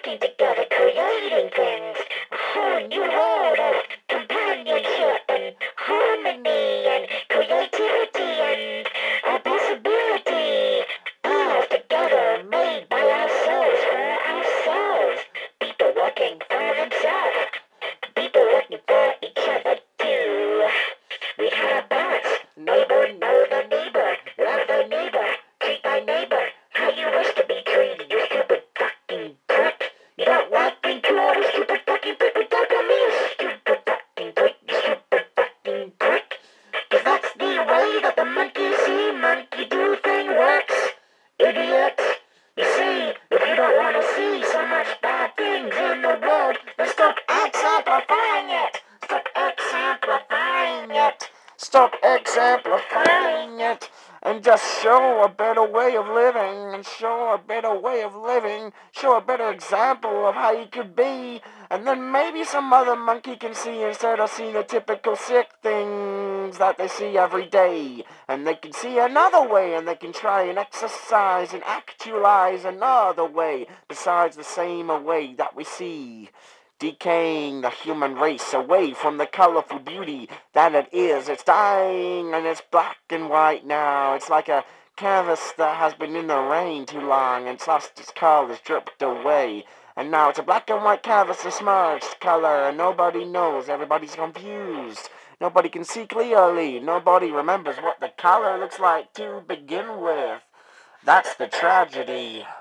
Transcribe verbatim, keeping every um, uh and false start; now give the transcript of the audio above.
working together, creating things. A whole new world of companionship and harmony and creativity and uh, possibility. All together, made by ourselves for ourselves. People working for themselves. People working for each other too. We had a balance. Neighbor, know the neighbor. Love the neighbor. Treat thy neighbor how you wish to be treated, you stupid fucking prick. You don't like being treated, you stupid fucking prick. You don't come here, stupid fucking prick. You stupid fucking prick. Cause that's the way that the monkey see, monkey do thing works. Idiot. You see, if you don't want to see so much bad things in the world, then stop exemplifying it. Stop exemplifying it. Stop exemplifying it. And just show a better way of living, and show a better way of living, show a better example of how you could be, and then maybe some other monkey can see instead of seeing the typical sick things that they see every day, and they can see another way, and they can try and exercise and actualize another way besides the same way that we see. Decaying the human race away from the colorful beauty that it is. It's dying and it's black and white now. It's like a canvas that has been in the rain too long and it's lost its colors, dripped away. And now it's a black and white canvas, a smudged color, and nobody knows. Everybody's confused. Nobody can see clearly. Nobody remembers what the color looks like to begin with. That's the tragedy.